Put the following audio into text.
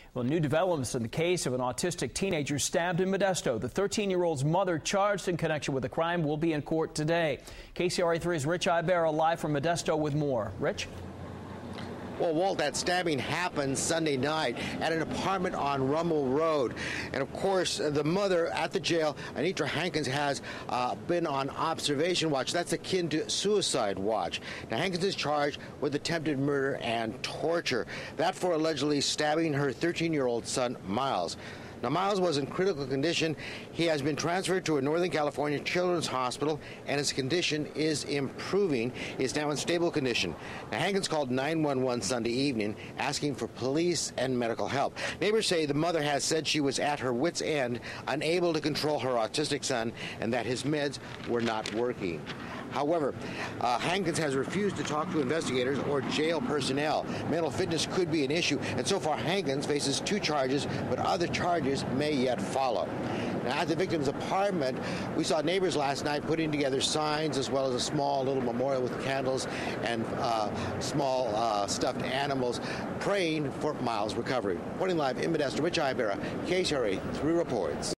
Well, new developments in the case of an autistic teenager stabbed in Modesto. The 13-year-old's mother, charged in connection with the crime, will be in court today. KCRA3's Rich Ibarra live from Modesto with more. Rich? Well, Walt, that stabbing happened Sunday night at an apartment on Rummel Road. And, of course, the mother at the jail, Anitra Hankins, has been on observation watch. That's akin to suicide watch. Now, Hankins is charged with attempted murder and torture. That for allegedly stabbing her 13-year-old son, Miles. Now, Miles was in critical condition. He has been transferred to a Northern California Children's Hospital, and his condition is improving. He is now in stable condition. Now, Hankins called 911 Sunday evening, asking for police and medical help. Neighbors say the mother has said she was at her wit's end, unable to control her autistic son, and that his meds were not working. However, Hankins has refused to talk to investigators or jail personnel. Mental fitness could be an issue, and so far Hankins faces 2 charges, but other charges may yet follow. Now, at the victim's apartment, we saw neighbors last night putting together signs as well as a small little memorial with candles and small stuffed animals, praying for Miles' recovery. Reporting live in Modesto, Rich Ibarra, KCRA3 reports.